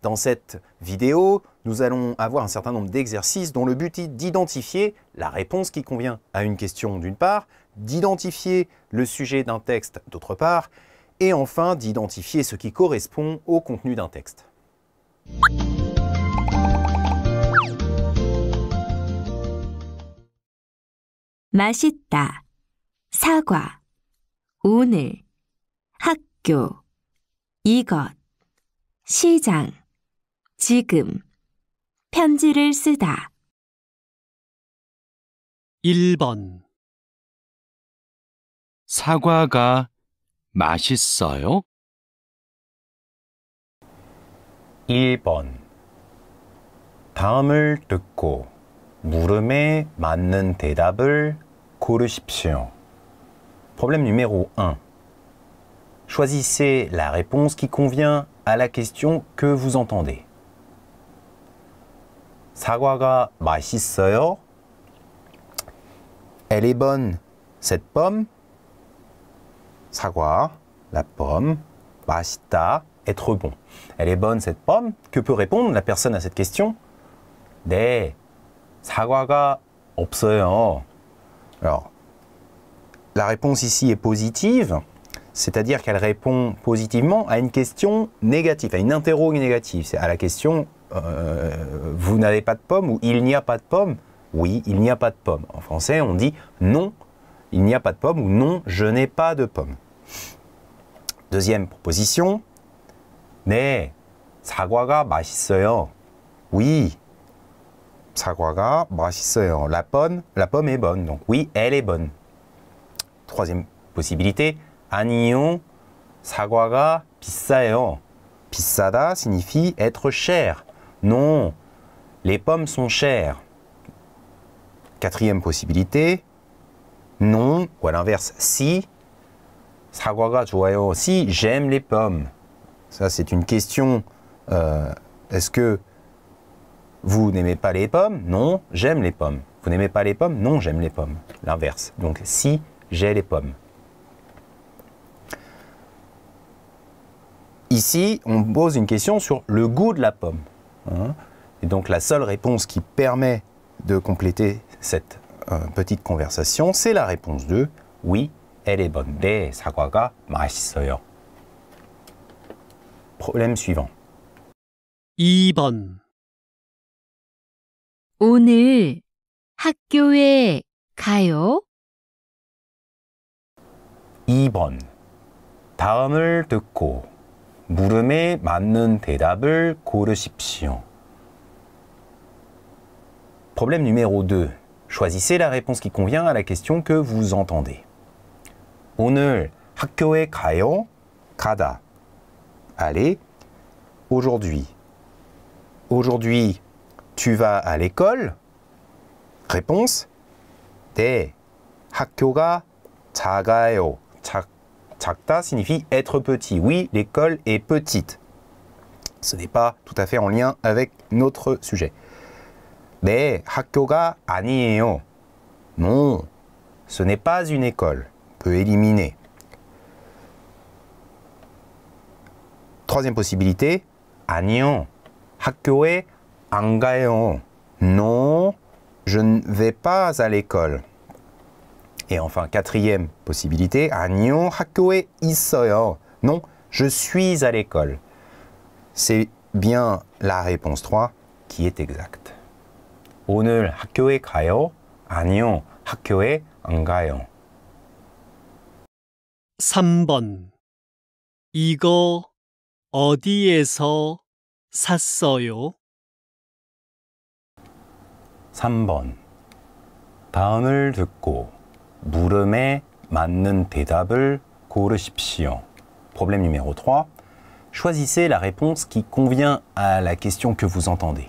Dans cette vidéo, nous allons avoir un certain nombre d'exercices dont le but est d'identifier la réponse qui convient à une question d'une part, d'identifier le sujet d'un texte d'autre part, et enfin d'identifier ce qui correspond au contenu d'un texte. 맛있다, 사과, 오늘, 학교, 이것, 시장, 지금, 편지를 쓰다. 1번 사과가 맛있어요? 1번 다음을 듣고 물음에 맞는 대답을 고르십시오. Problème numéro 1. Choisissez la réponse qui convient à la question que vous entendez. 사과가 맛있어요? Elle est bonne, cette pomme. 사과, la pomme. 맛있다, être bon. Elle est bonne, cette pomme. Que peut répondre la personne à cette question? 네, 사과가 없어요. Alors, la réponse ici est positive, c'est-à-dire qu'elle répond positivement à une question négative, à une interrogue négative. C'est à la question vous n'avez pas de pomme ou il n'y a pas de pomme. Oui, il n'y a pas de pomme. En français, on dit non, il n'y a pas de pomme ou non, je n'ai pas de pomme. Deuxième proposition. 네, 사과가 맛있어요. Oui, 사과가 맛있어요. La pomme est bonne. Donc oui, elle est bonne. Troisième possibilité. 아니요, 사과가 비싸요. 비싸다 signifie être cher. Non, les pommes sont chères. Quatrième possibilité. Non, ou à l'inverse, si. 사과가 좋아요. Si, j'aime les pommes. Ça, c'est une question. Est-ce que vous n'aimez pas les pommes? Non, j'aime les pommes. Vous n'aimez pas les pommes? Non, j'aime les pommes. L'inverse. Donc, si j'ai les pommes. Ici, on pose une question sur le goût de la pomme. Et donc, la seule réponse qui permet de compléter cette petite conversation, c'est la réponse 2. Oui, elle est bonne. 네, 사과가 맛있어요. Problème suivant. 2번 오늘 학교에 가요? 2번. 다음을 듣고 물음에 맞는 대답을 고르십시오. Problème numéro 2. Choisissez la réponse qui convient à la question que vous entendez. 오늘 학교에 가요? 가다. Aller. Aujourd'hui. Aujourd'hui, tu vas à l'école? Réponse. 네, 학교가 작아요. 작다 signifie être petit. Oui, l'école est petite. Ce n'est pas tout à fait en lien avec notre sujet. 네, 학교가 아니에요. Non, ce n'est pas une école. On peut éliminer. Troisième possibilité. 아니요, 학교에 안 가요. Non, je ne vais pas à l'école. Et enfin, quatrième possibilité. 아니요, 학교에 있어요. Non, je suis à l'école. C'est bien la réponse 3 qui est exacte. 오늘 학교에 가요? 아니요, 학교에 안 가요. 3번 이거 어디에서 샀어요? 3번. 다음을 듣고 물음에 맞는 대답을 고르십시오. Problème numéro 3. Choisissez la réponse qui convient à la question que vous entendez.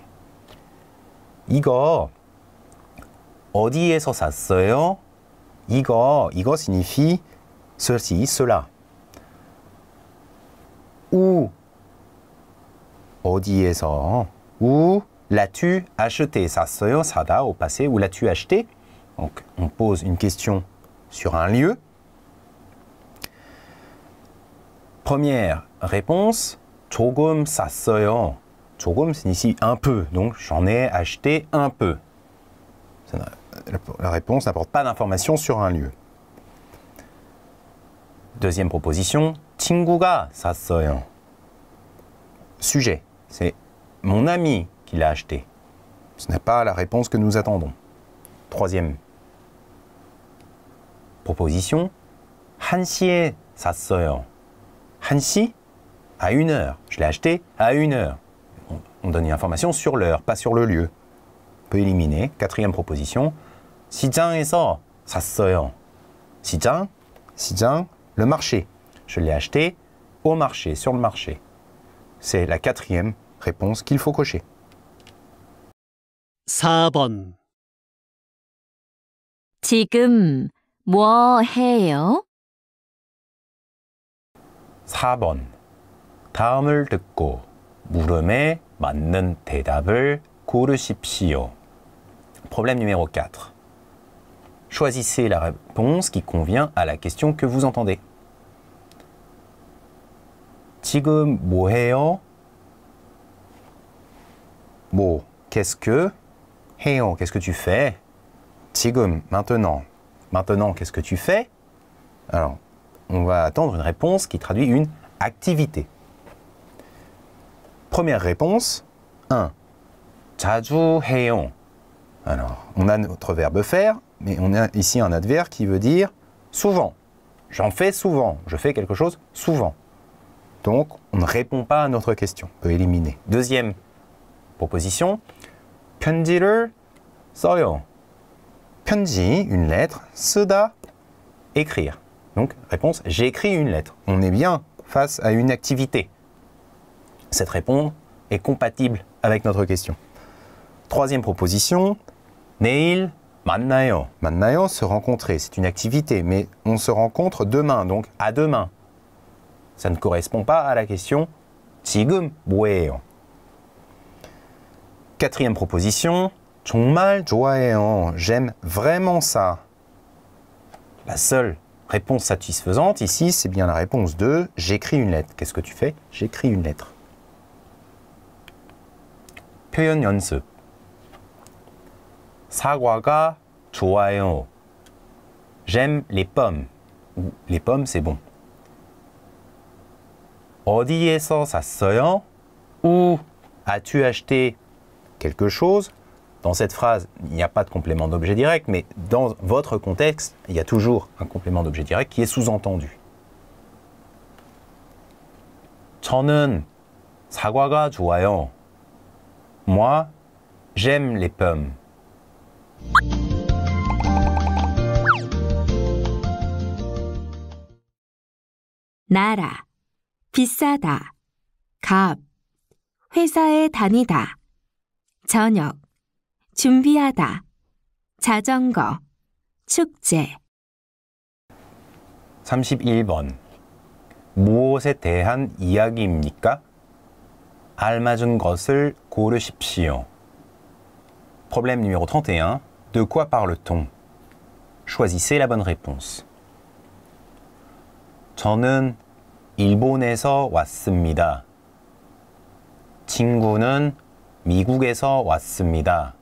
이거 어디에서 샀어요? 이거 signifie ceci, cela. Où 어디에서 où l'as-tu acheté? 샀어요, 사다 au passé, où l'as-tu acheté? Donc on pose une question sur un lieu. Première réponse, 조금 쌌어요. 조금 signifie un peu, donc j'en ai acheté un peu. La réponse n'apporte pas d'informations sur un lieu. Deuxième proposition, 친구가 샀어요. Sujet, c'est mon ami qui l'a acheté. Ce n'est pas la réponse que nous attendons. Troisième proposition, 1시에 샀어요. 1시, à 1h. Je l'ai acheté à 1h. On donne une information sur l'heure, pas sur le lieu. On peut éliminer. Quatrième proposition, 시장에서 샀어요. 시장, le marché. Je l'ai acheté au marché, sur le marché. C'est la quatrième réponse qu'il faut cocher. 4번. 지금 뭐 해요? 4번. 다음을 듣고 물음에 맞는 대답을 고르십시오. Problème numéro 4. Choisissez la réponse qui convient à la question que vous entendez. 지금 뭐 해요? 뭐, qu'est-ce que? 해요, qu'est-ce que tu fais? 지금, maintenant. Maintenant, qu'est-ce que tu fais? Alors, on va attendre une réponse qui traduit une activité. Première réponse, 1. 자주 해요. Alors, on a notre verbe faire, mais on a ici un adverbe qui veut dire souvent. J'en fais souvent. Je fais quelque chose souvent. Donc, on ne répond pas à notre question. On peut éliminer. Deuxième proposition, 편지를 써요. 편지, une lettre, 쓰다, écrire. Donc, réponse, j'ai écrit une lettre. On est bien face à une activité. Cette réponse est compatible avec notre question. Troisième proposition, 내일 만나요. 만나요, se rencontrer, c'est une activité, mais on se rencontre demain, donc à demain. Ça ne correspond pas à la question 지금 뭐해요. Quatrième proposition, 정말 좋아해요. J'aime vraiment ça. La seule réponse satisfaisante ici, c'est bien la réponse 2. J'écris une lettre. Qu'est-ce que tu fais? J'écris une lettre. 표현 연습. 사과가 좋아요. J'aime les pommes. Les pommes, c'est bon. 어디에서 샀어요? Où as-tu acheté quelque chose? Dans cette phrase, il n'y a pas de complément d'objet direct, mais dans votre contexte, il y a toujours un complément d'objet direct qui est sous-entendu. 저는 사과가 좋아요. Moi, j'aime les pommes. 나라, 비싸다, 값, 회사에 다니다, 저녁, 준비하다, 자전거, 축제. 31번. 무엇에 대한 이야기입니까? 알맞은 것을 고르십시오. Problème numéro 31. De quoi parle-t-on? Choisissez la bonne réponse. 저는 일본에서 왔습니다. 친구는 미국에서 왔습니다.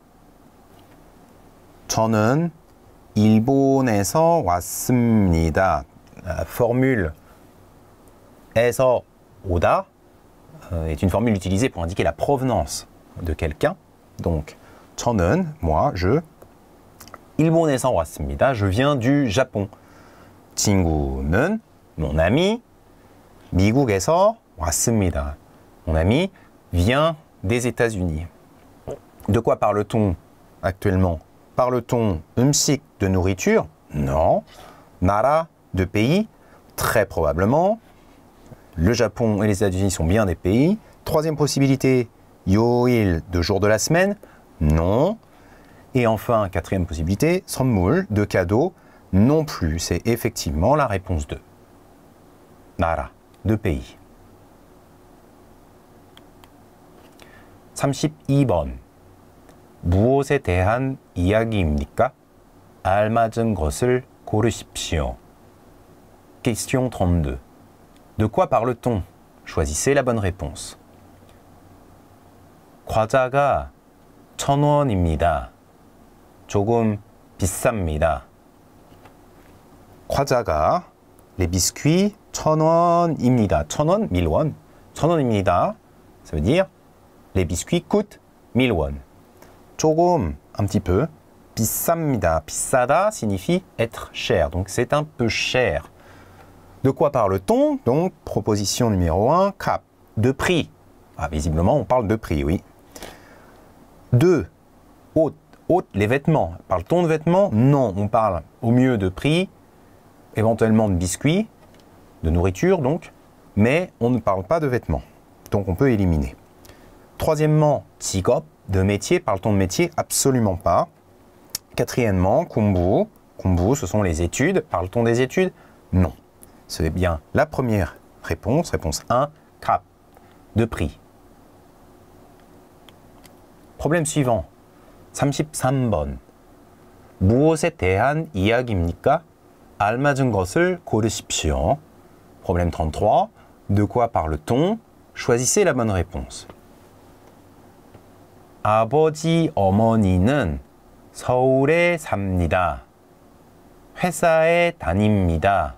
저는 일본에서 왔습니다. La formule 에서 오다 est une formule utilisée pour indiquer la provenance de quelqu'un. Donc, 저는, moi, je. 일본에서 왔습니다. Je viens du Japon. 친구는, mon ami. 미국에서 왔습니다. Mon ami vient des États-Unis. De quoi parle-t-on actuellement? Parle-t-on 음식, de nourriture? Non. 나라, de pays? Très probablement. Le Japon et les États-Unis sont bien des pays. Troisième possibilité, 요일, de jour de la semaine? Non. Et enfin, quatrième possibilité, 선물, de cadeau? Non plus. C'est effectivement la réponse 2. 나라, de pays. 32번. 무엇에 대한 이야기입니까? 알맞은 것을 고르십시오. Question 32. De quoi parle-t-on? Choisissez la bonne réponse. 과자가 1,000원입니다. 조금 비쌉니다. 과자가 les biscuits 1,000원입니다. 1,000원, 1,000원. 1,000원입니다. Ça veut dire les biscuits coûtent 1,000 won. 조금, un petit peu. 비쌉니다. 비싸다 signifie être cher. Donc c'est un peu cher. De quoi parle-t-on? Donc proposition numéro 1, cap. De prix. Ah, visiblement, on parle de prix, oui. 2. Haute. Haute, les vêtements. Parle-t-on de vêtements? Non, on parle au mieux de prix, éventuellement de biscuits, de nourriture donc, mais on ne parle pas de vêtements. Donc on peut éliminer. Troisièmement, 직업, de métier. Parle-t-on de métier? Absolument pas. Quatrièmement, 공부. 공부, ce sont les études. Parle-t-on des études? Non. C'est bien la première réponse. Réponse 1, cap, de prix. Problème suivant. 33번. 무엇에 대한 이야기입니까? 알맞은 것을 고르십시오. Problème 33. De quoi parle-t-on? Choisissez la bonne réponse. 아버지, 어머니는 서울에 삽니다. 회사에 다닙니다.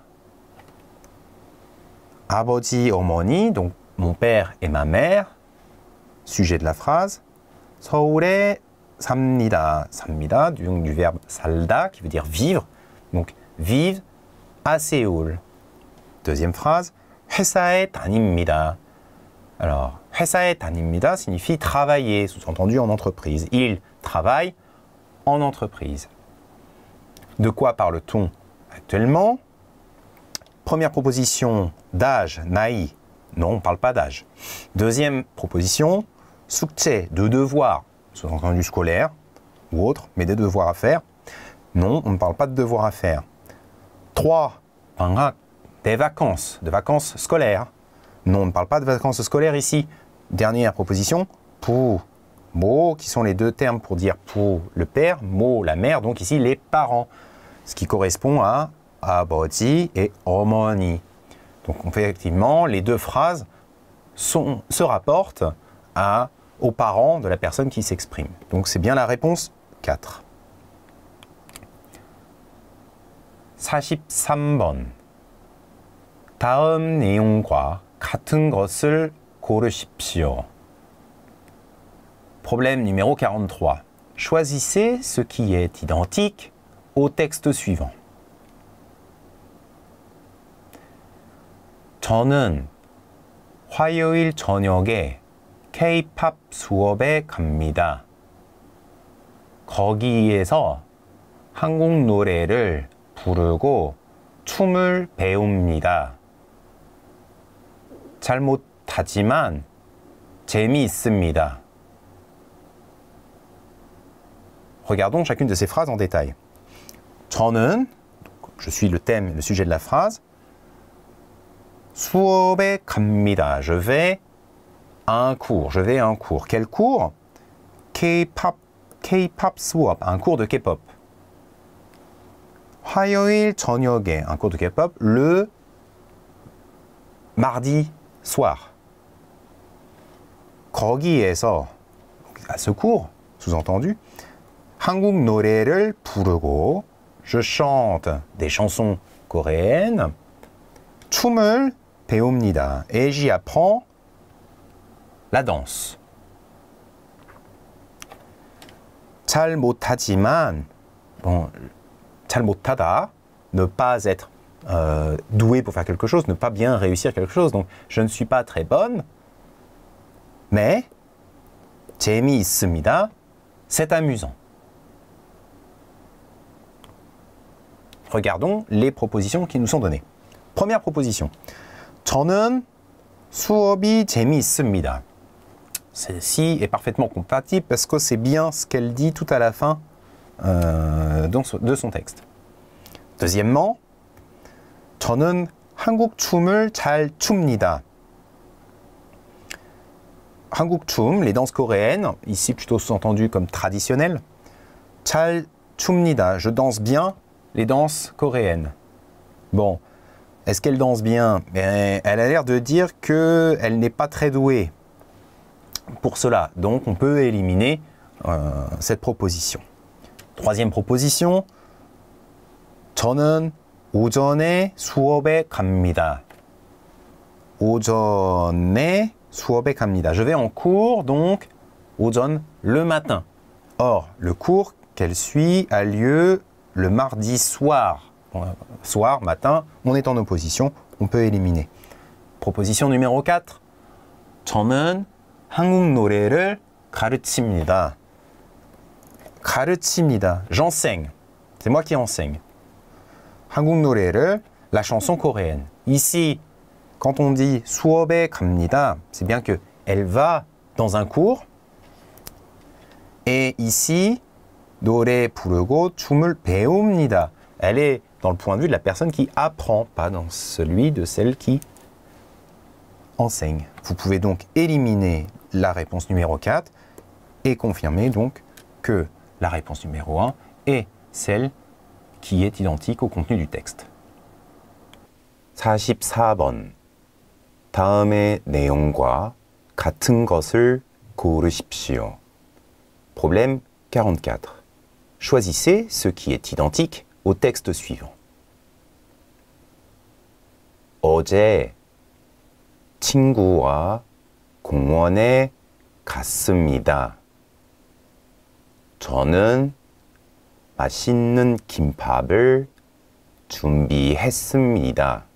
아버지, 어머니, donc mon père et ma mère. Sujet de la phrase. 서울에 삽니다. 삽니다, du verbe 살다, qui veut dire vivre. Donc, vivent à Séoul. Deuxième phrase. 회사에 다닙니다. Alors, 회사에 다닙니다 signifie travailler, sous-entendu en entreprise. Il travaille en entreprise. De quoi parle-t-on actuellement? Première proposition, d'âge, naï. Non, on ne parle pas d'âge. Deuxième proposition, 숙제, de devoir, sous-entendu scolaire ou autre, mais des devoirs à faire. Non, on ne parle pas de devoirs à faire. 3. 방학, des vacances, de vacances scolaires. Non, on ne parle pas de vacances scolaires ici. Dernière proposition, 부, 모, qui sont les deux termes pour dire 부, le père, 모, la mère, donc ici les parents. Ce qui correspond à 아버지 et 어머니. Donc effectivement, les deux phrases se rapportent aux parents de la personne qui s'exprime. Donc c'est bien la réponse 4. 43번. 다음 내용과 같은 것을 고르십시오. Problème numéro 43. Choisissez ce qui est identique au texte suivant. 저는 화요일 저녁에 K-pop 수업에 갑니다. 거기에서 한국 노래를 부르고 춤을 배웁니다. 잘 못하지만 재미있습니다. Regardons chacune de ces phrases en détail. 저는, je suis le thème, le sujet de la phrase. 수업에 갑니다. Je vais à un cours. Je vais à un cours. Quel cours? K-pop 수업. Un cours de K-pop. 화요일 저녁에. Un cours de K-pop. Le mardi soir. 거기에서, à ce cours, sous-entendu, 한국 노래를 부르고, je chante des chansons coréennes. 춤을 배웁니다. Et j'y apprends la danse. 잘 못하지만, bon, 잘 못하다, ne pas être doué pour faire quelque chose, ne pas bien réussir quelque chose. Donc, je ne suis pas très bonne, mais 재미있습니다. C'est amusant. Regardons les propositions qui nous sont données. Première proposition. 저는 수업이 재미있습니다. Celle-ci est parfaitement compatible parce que c'est bien ce qu'elle dit tout à la fin de son texte. Deuxièmement, 저는 한국 춤을 잘 춥니다. 한국 춤, les danses coréennes, ici plutôt sous-entendu comme traditionnelles. 잘 춥니다, je danse bien les danses coréennes. Bon, est-ce qu'elle danse bien? Ben, elle a l'air de dire qu'elle n'est pas très douée. Pour cela, donc, on peut éliminer cette proposition. Troisième proposition. 저는 오전에 수업에 갑니다. 오전에 수업에 갑니다. Je vais en cours, donc, 오전, le matin. Or, le cours qu'elle suit a lieu le mardi soir. Soir, matin, on est en opposition, on peut éliminer. Proposition numéro 4. 저는 한국 노래를 가르칩니다. 가르칩니다. J'enseigne. C'est moi qui enseigne. 한국 노래를, la chanson coréenne. Ici, quand on dit 수업에 갑니다, c'est bien que elle va dans un cours. Et ici, 노래 부르고 춤을 배웁니다. Elle est dans le point de vue de la personne qui apprend, pas dans celui de celle qui enseigne. Vous pouvez donc éliminer la réponse numéro 4 et confirmer donc que la réponse numéro 1 est celle qui est identique au contenu du texte. 44번. 다음의 내용과 같은 것을 고르십시오. Problème 44. Choisissez ce qui est identique au texte suivant. 어제 친구와 공원에 갔습니다. 저는 맛있는 김밥을 준비했습니다.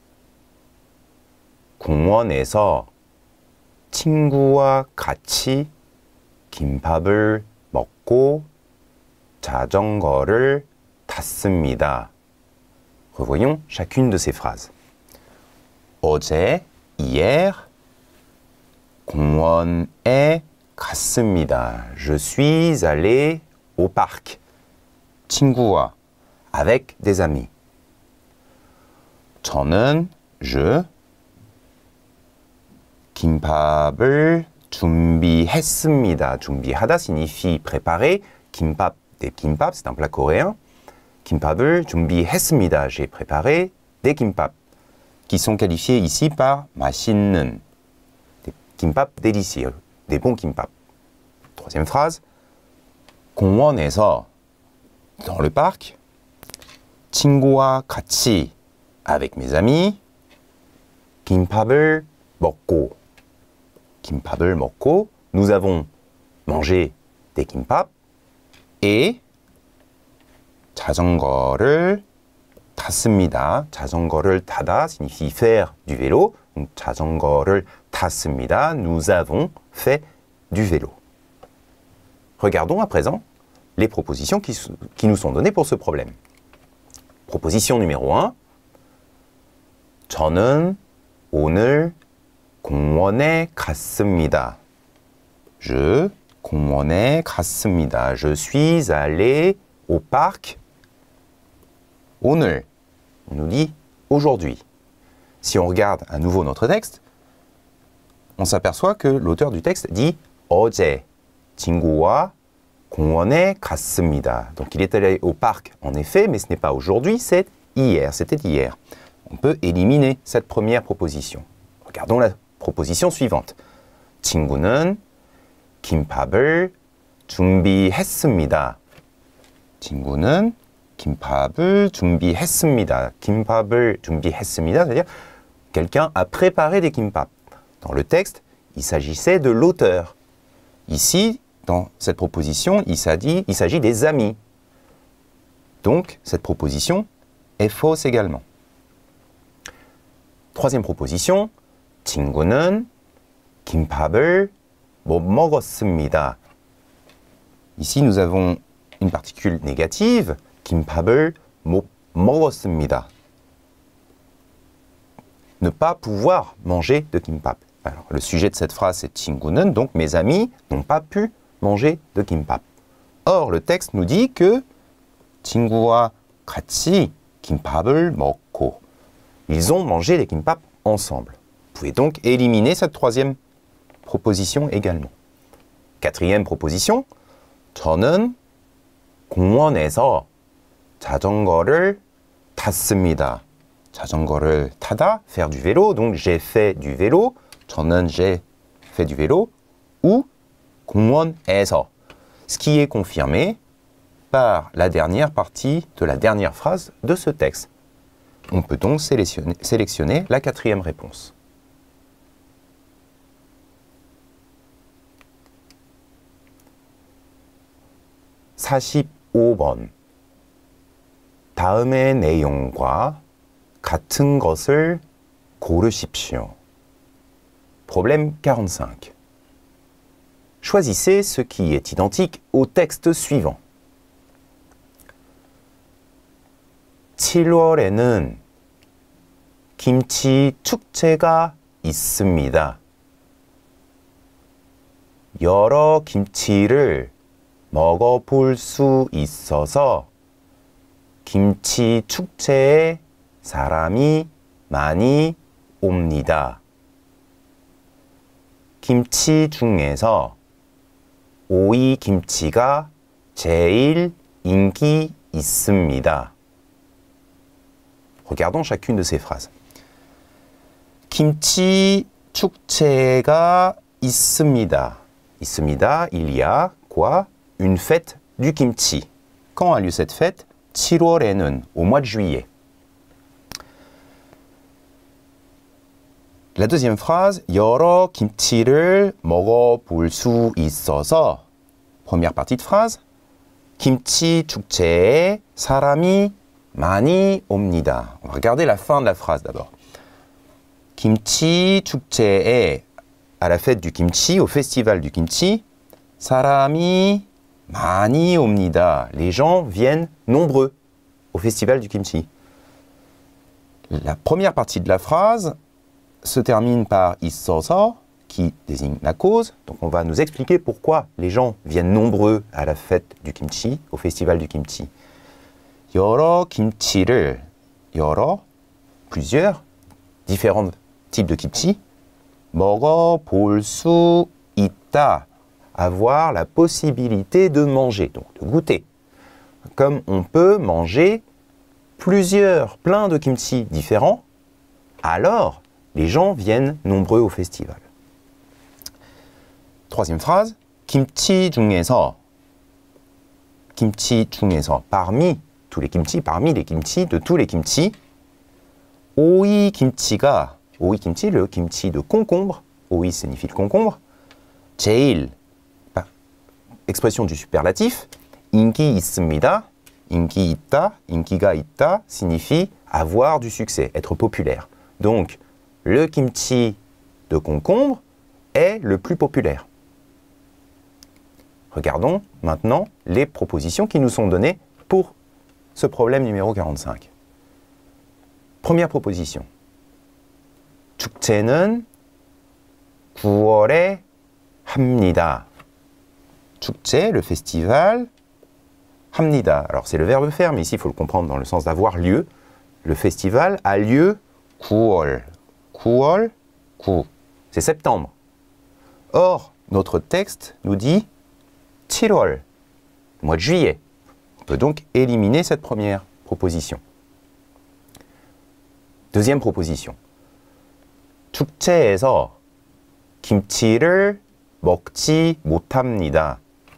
공원에서 친구와 같이 김밥을 먹고 자전거를 탔습니다. Revoyons chacune de ces phrases. 어제, hier, 공원에 갔습니다. Je suis allé au parc. 친구와, avec des amis. 저는, je, 김밥을 준비했습니다. 준비하다 signifie préparer. Kimbap, des kimbap, c'est un plat coréen. 김밥을 준비했습니다. J'ai préparé des kimbap, qui sont qualifiés ici par 맛있는. Des kimbap délicieux, des bons kimbap. Troisième phrase. 공원에서, dans le parc. 친구와 같이, avec mes amis. 김밥을 먹고. 김밥을 먹고, nous avons mangé des kimbap. Et 자전거를 탔습니다. 자전거를 타다 signifie faire du vélo. Donc 자전거를 탔습니다. Nous avons fait du vélo. Regardons à présent les propositions qui nous sont données pour ce problème. Proposition numéro 1. 저는 오늘 공원에 갔습니다. 공원에 갔습니다. Je suis allé au parc. 오늘, on nous dit aujourd'hui. Si on regarde à nouveau notre texte, on s'aperçoit que l'auteur du texte dit 어제 친구와 공원에 갔습니다. Donc il est allé au parc en effet, mais ce n'est pas aujourd'hui, c'est hier, c'était hier. On peut éliminer cette première proposition. Regardons la proposition suivante. 친구는 김밥을 준비했습니다. 친구는 김밥을 준비했습니다. 김밥을 준비했습니다, c'est-à-dire quelqu'un a préparé des kimbap. Dans le texte, il s'agissait de l'auteur. Ici, dans cette proposition, il s'agit des amis. Donc, cette proposition est fausse également. Troisième proposition, 친구는 김밥을 못 먹었습니다. Ici, nous avons une particule négative, 김밥을 못 먹었습니다. Ne pas pouvoir manger de kimbap. Alors, le sujet de cette phrase, c'est 친구는, donc mes amis n'ont pas pu manger de kimbap. Or, le texte nous dit que 친구와 같이 김밥을 먹고. Ils ont mangé les kimbap ensemble. Vous pouvez donc éliminer cette troisième proposition également. Quatrième proposition, 저는 공원에서 자전거를 탔습니다. 자전거를 타다, faire du vélo, donc j'ai fait du vélo. 저는 j'ai fait du vélo. ou 공원에서, ce qui est confirmé par la dernière partie de la dernière phrase de ce texte. On peut donc sélectionner la quatrième réponse. (45번) 다음의 내용과 같은 것을 고르십시오. Problème 45. Choisissez ce qui est identique au texte suivant. 7월에는 김치 축제가 있습니다. 여러 김치를 먹어볼 수 있어서 김치 축제에 사람이 많이 옵니다. 김치 중에서 오이 김치가 제일 인기 있습니다. Regardons chacune de ces phrases. 김치 축제가 있습니다. 있습니다, il y a quoi? Une fête du kimchi. Quand a lieu cette fête? 7월에는, au mois de juillet. La deuxième phrase, 여러 김치를 먹어볼 수 있어서, première partie de phrase, 김치 축제에 사람이 많이 옵니다. On va regarder la fin de la phrase d'abord. 김치 축제에, à la fête du kimchi, au festival du kimchi, 사람이 많이 옵니다. Les gens viennent nombreux au festival du kimchi. La première partie de la phrase se termine par 있어서, qui désigne la cause. Donc on va nous expliquer pourquoi les gens viennent nombreux à la fête du kimchi, au festival du kimchi. 여러 김치를, 여러, plusieurs, différents types de kimchi, 먹어볼 수 있다, avoir la possibilité de manger, donc de goûter. Comme on peut manger plein de kimchi différents, alors les gens viennent nombreux au festival. Troisième phrase, 김치 중에서, parmi tous les kimchi, parmi les kimchi, de tous les kimchi, 오이 김치가, 오이 kimchi, le kimchi de concombre, 오이 signifie le concombre, 제일, expression du superlatif, 인기 있습니다, 인기 있다, 인기가 있다, signifie avoir du succès, être populaire. Donc, le kimchi de concombre est le plus populaire. Regardons maintenant les propositions qui nous sont données pour ce problème numéro 45. Première proposition. 축제는 9월에 합니다. 축제, le festival, 합니다. Alors c'est le verbe faire, mais ici il faut le comprendre dans le sens d'avoir lieu. Le festival a lieu 9월. 9월, 9. C'est septembre. Or, notre texte nous dit 7월, mois de juillet. On peut donc éliminer cette première proposition. Deuxième proposition. 축제에서 김치를 먹지 못합니다.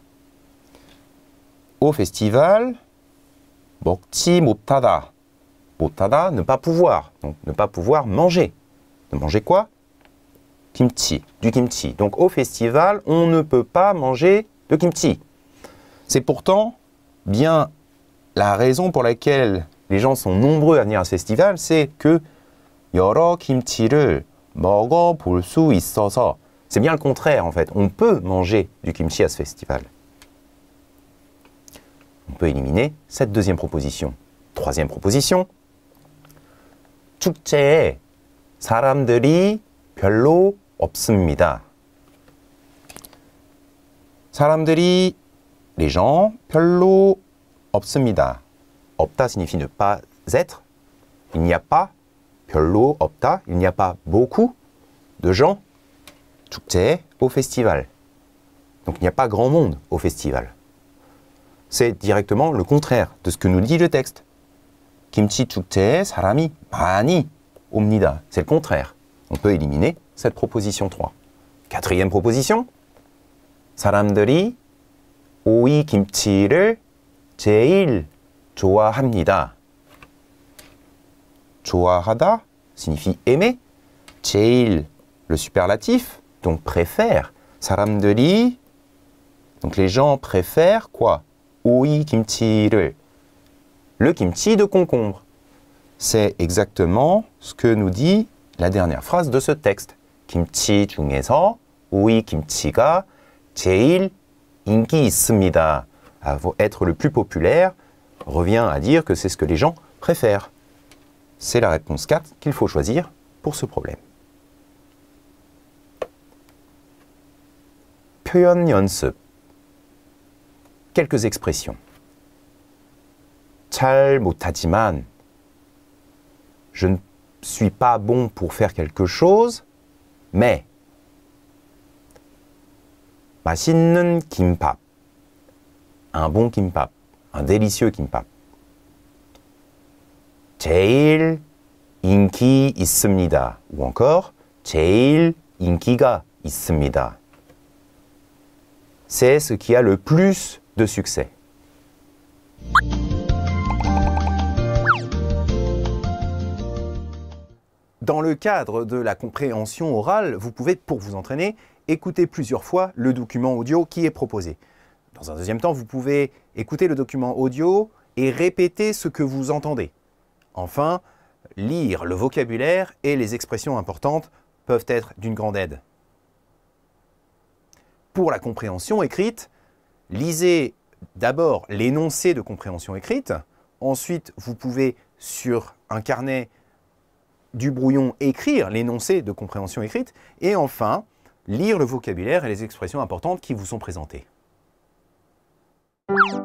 Au festival, 먹지 못하다. 못하다, ne pas pouvoir. Donc, ne pas pouvoir manger. De manger quoi? Kimchi, du kimchi. Donc, au festival, on ne peut pas manger de kimchi. C'est pourtant bien la raison pour laquelle les gens sont nombreux à venir à ce festival, c'est que 여러 김치를 먹어볼 수 있어서. C'est bien le contraire en fait. On peut manger du kimchi à ce festival. On peut éliminer cette deuxième proposition. Troisième proposition. 축제에 사람들이 별로 없습니다. 사람들이, les gens, 별로 없습니다. 없다 signifie ne pas être. Il n'y a pas, 별로 없다, il n'y a pas beaucoup de gens. 축제, au festival. Donc il n'y a pas grand monde au festival. C'est directement le contraire de ce que nous dit le texte. 김치 축제에 사람이 많이 옵니다. C'est le contraire. On peut éliminer cette proposition 3. Quatrième proposition. 사람들이 오이 김치를 제일 좋아합니다. 좋아하다 signifie aimer. 제일, le superlatif, donc préfère. 사람들이, donc les gens préfèrent quoi? 오이 김치를. Le kimchi de concombre. C'est exactement ce que nous dit la dernière phrase de ce texte. 김치 중에서 오이 김치가 제일 인기 있습니다. Être le plus populaire revient à dire que c'est ce que les gens préfèrent. C'est la réponse 4 qu'il faut choisir pour ce problème. 표현 연습. Quelques expressions. 잘 못하지만, je ne suis pas bon pour faire quelque chose, mais 맛있는 김밥, un bon kimbap, un délicieux kimbap. 제일 인기 있습니다. Ou encore, 제일 인기가 있습니다. C'est ce qui a le plus de succès. Dans le cadre de la compréhension orale, vous pouvez, pour vous entraîner, écouter plusieurs fois le document audio qui est proposé. Dans un deuxième temps, vous pouvez écouter le document audio et répéter ce que vous entendez. Enfin, lire le vocabulaire et les expressions importantes peuvent être d'une grande aide. Pour la compréhension écrite, lisez d'abord l'énoncé de compréhension écrite. Ensuite, vous pouvez, sur un carnet du brouillon, écrire l'énoncé de compréhension écrite. Et enfin, lire le vocabulaire et les expressions importantes qui vous sont présentées.